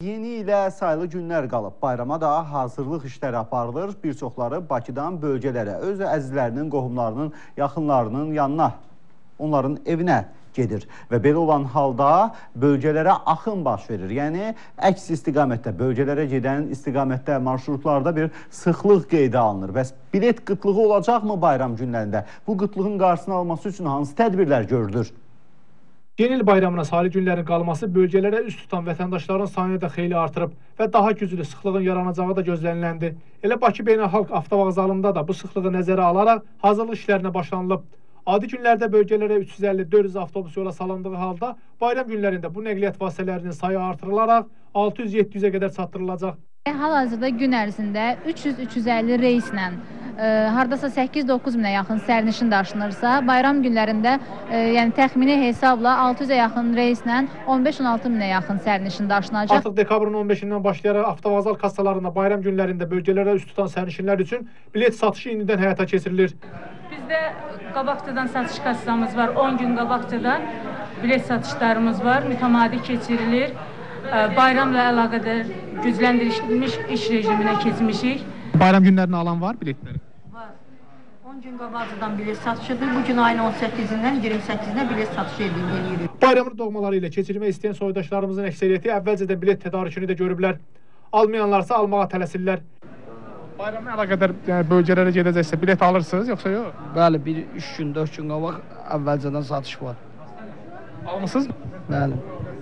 Yeni ilə sayılı günlər qalıb. Bayrama da hazırlıq işləri aparılır. Bir çoxları Bakıdan bölgələrə, öz əzizlərinin, qohumlarının, yaxınlarının yanına, onların evinə gedir. Və belə olan halda bölgələrə axın baş verir. Yəni, əks istiqamətdə, bölgələrə gedən istiqamətdə, marşrutlarda bir sıxlıq qeydə alınır. Bəs bilet qıtlığı olacaqmı bayram günlərində? Bu qıtlığın qarşısını alması üçün hansı tədbirlər görülür? Yeni il bayramına sayılı günlərin qalması bölgələrə üst tutan vətəndaşların sayını da xeyli artırıb və daha güclü sıxlığın yaranacağı da gözləniləndi. Elə Bakı Beynəlxalq Avtovağzalında da bu sıxlığı nəzərə alaraq hazırlıq işlərinə başlanılıb. Adi günlərdə bölgələrə 350-400 avtobus yola salındığı halda bayram günlərində bu nəqliyyat vasitələrinin sayı artırılaraq 600-700-ə qədər çatdırılacaq. Hal-hazırda gün ərzində 300-350 reyslə hardasa 8-9 minə yaxın sərnişin daşınırsa, bayram günlərində yəni təxmini hesabla 600-ə yaxın reyslə 15-16 minə yaxın sərnişin daşınacaq. Artıq dekabrın 15-dən başlayaraq avtovağzal kassalarında bayram günlərində bölgələrə üst tutan sərnişinlər üçün bilet satışı indidən həyata keçirilir. Bizdə qabaqcadan satış kassamız var, 10 gün qabaqcadan bilet satışlarımız var, mütəmadi keçirilir. Bayramla əlaqədar gücləndirilmiş iş rejiminə keçmişik. Bayram günlərini alan var biletləri? Var. 10 gün qabaqcadan bilet satışıdır. Bugün ayın 18-dən 28-nə bilet satışı edilir. Bayramın doğmaları ilə keçirmək istəyən soydaşlarımızın əksəriyyəti əvvəlcədən bilet tədarükünü də görüblər. Almayanlarsa almağa tələsirlər. Bayramla əlaqədar bölgələrə gedəcəksə bilet alırsınız, yoxsa yox? Bəli, 3 gün, 4 gün qabaq əvvəlcədən satış var. Almısınız? Bəli.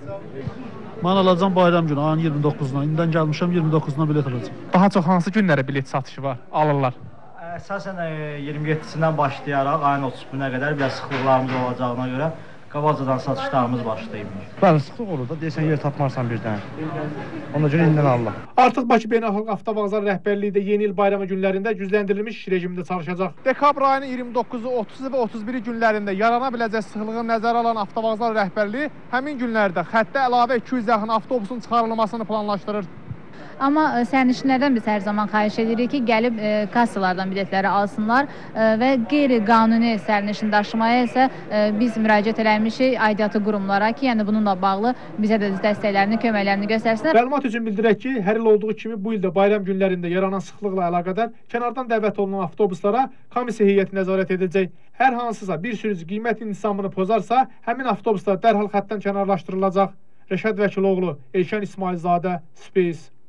Mən alacağım bayram günü, ayın 29-dan. İndən gəlmişəm, 29-dan bilet alacağım. Daha çox hansı günlərə bilet satışı var, alırlar? Əsasən 27-sindən başlayaraq ayın 31-nə qədər biraz sıxlıqlarımız olacağına görə qabaqcadan satışlarımız başlayıb. Bəli, sıxlıq olur da, deyəsən yer tapmarsan birdən. Ona görə indidən alırlar. Artıq Bakı Beynəlxalq Avtovağzal rəhbərliyi də yeni il bayramı günlərində gücləndirilmiş iş rejimində çalışacaq. Dekabr ayının 29-u, 30-u və 31-i günlərində yarana biləcək sıxlığı nəzərə alan Avtovağzal rəhbərliyi həmin günlərdə xəttə əlavə 200 yaxın avtobusun çıxarılmasını planlaşdırır. Amma sərnişinlərdən biz hər zaman xahiş edirik ki, gəlib kassalardan biletləri alsınlar və qeyri-qanuni sərnişin daşımaya isə biz müraciət eləmişik aidiyyatı qurumlara ki, yəni bununla bağlı bizə də dəstəklərini, köməklərini göstərsinlər. Məlumat üçün bildirək ki, hər il olduğu kimi bu ildə bayram günlərində yaranan sıxlıqla əlaqədar kənardan dəvət olunan avtobuslara komissiya heyəti nəzarət edəcək. Hər hansısa bir sürücü qiymət intizamını pozarsa, həmin avtobuslar dərhal xəttdən kənarlaşdırılacaq. Rəşad Vəkiloğlu, Elşən İsmailzadə, Space.